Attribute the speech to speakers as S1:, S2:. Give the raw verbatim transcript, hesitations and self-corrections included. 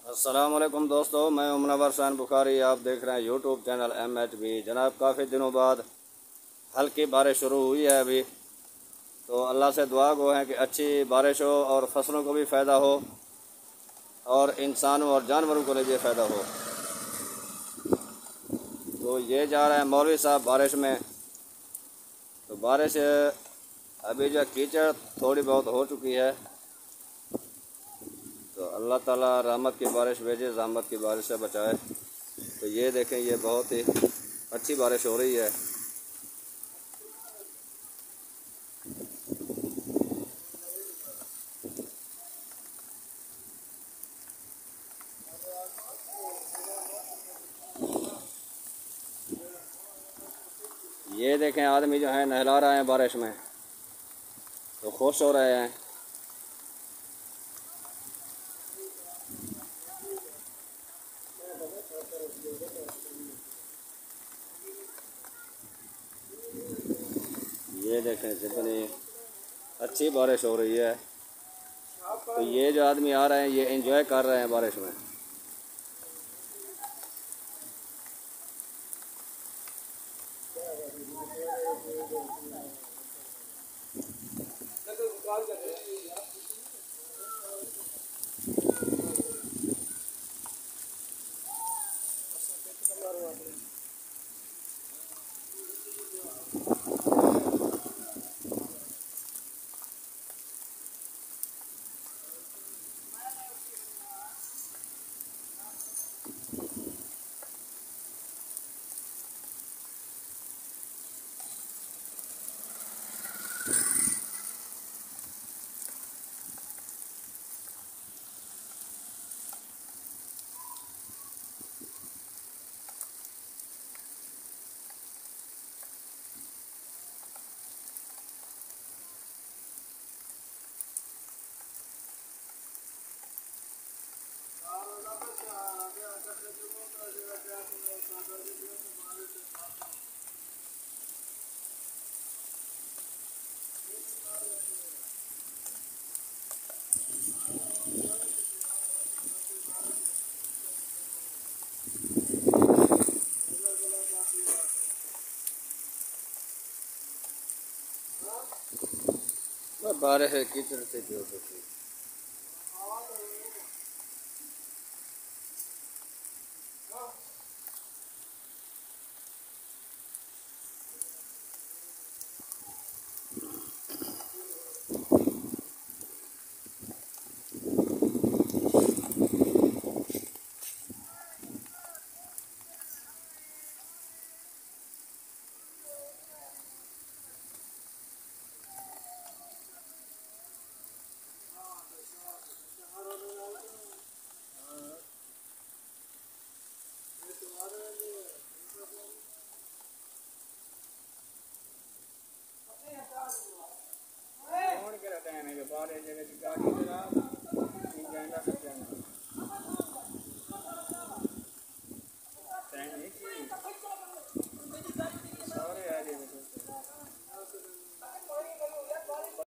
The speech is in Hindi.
S1: अस्सलाम वालेकुम दोस्तों, मैं मुनव्वर हुसैन बुखारी। आप देख रहे हैं YouTube channel M H B. जनाब, काफ़ी दिनों बाद हल्की बारिश शुरू हुई है अभी, तो अल्लाह से दुआ गो है कि अच्छी बारिश हो और फसलों को भी फ़ायदा हो और इंसानों और जानवरों को भी फ़ायदा हो। तो ये जा रहे हैं मौलवी साहब बारिश में। तो बारिश अभी जो कीचड़ थोड़ी बहुत हो चुकी है, तो अल्लाह ताला रहमत की बारिश भेजे, रहमत की बारिश से बचाए। तो ये देखें, ये बहुत ही अच्छी बारिश हो रही है। ये देखें, आदमी जो है नहला रहे हैं बारिश में, तो खुश हो रहे हैं। ये देखें कितनी अच्छी बारिश हो रही है। तो ये जो आदमी आ रहे हैं, ये एंजॉय कर रहे हैं बारिश में। बारिश है, कीचड़ से क्यों होती है।
S2: कौन के रहते हैं बाहर जगह गाड़ी